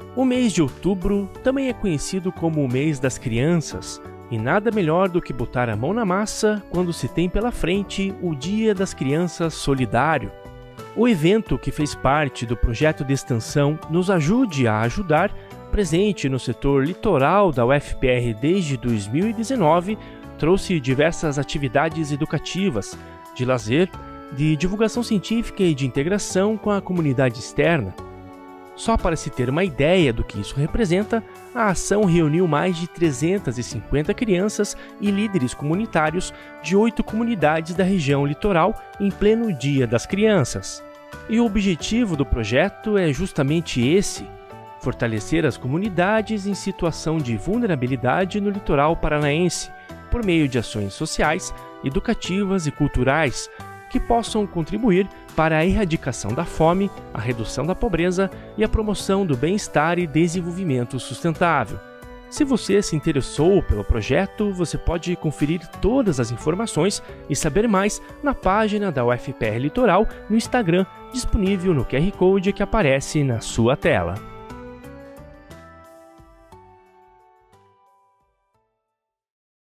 O mês de outubro também é conhecido como o mês das crianças, e nada melhor do que botar a mão na massa quando se tem pela frente o Dia das Crianças Solidário. O evento, que fez parte do projeto de extensão Nos Ajude a Ajudar, presente no setor litoral da UFPR desde 2019, trouxe diversas atividades educativas, de lazer, de divulgação científica e de integração com a comunidade externa. Só para se ter uma ideia do que isso representa, a ação reuniu mais de 350 crianças e líderes comunitários de 8 comunidades da região litoral em pleno Dia das Crianças. E o objetivo do projeto é justamente esse: fortalecer as comunidades em situação de vulnerabilidade no litoral paranaense, por meio de ações sociais, educativas e culturais, que possam contribuir para a erradicação da fome, a redução da pobreza e a promoção do bem-estar e desenvolvimento sustentável. Se você se interessou pelo projeto, você pode conferir todas as informações e saber mais na página da UFPR Litoral no Instagram, disponível no QR Code que aparece na sua tela.